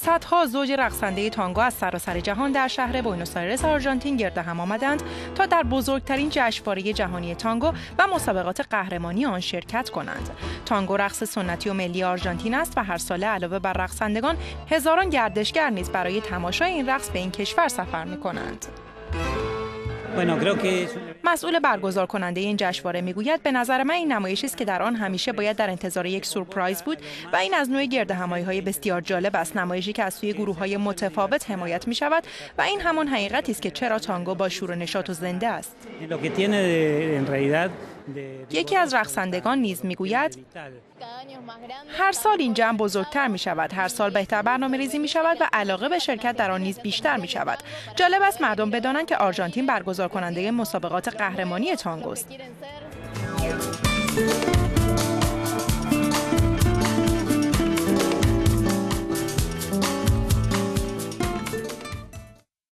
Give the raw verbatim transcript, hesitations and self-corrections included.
صدها زوج رقصنده تانگو از سراسر جهان در شهر بوئنوس آیرس آرژانتین گرد هم آمدند تا در بزرگترین جشنواره جهانی تانگو و مسابقات قهرمانی آن شرکت کنند. تانگو رقص سنتی و ملی آرژانتین است و هر ساله علاوه بر رقصندگان هزاران گردشگر نیز برای تماشای این رقص به این کشور سفر می‌کنند. مسئول برگزار کننده این جشنواره میگوید به نظر من این نمایشی است که در آن همیشه باید در انتظار یک سورپرایز بود و این از نوع گردهمایی‌های بسیار جالب است، نمایشی که از سوی گروه‌های متفاوت حمایت می‌شود و این همان حقیقتی است که چرا تانگو با شور و نشاط و زنده است. یکی از رقصندگان نیز میگوید هر سال این جمع بزرگتر می شود، هر سال بهتر برنامه ریزی می شود و علاقه به شرکت در آن نیز بیشتر می شود. جالب است مردم بدانند که آرژانتین برگزار کننده مسابقات قهرمانی تانگو است.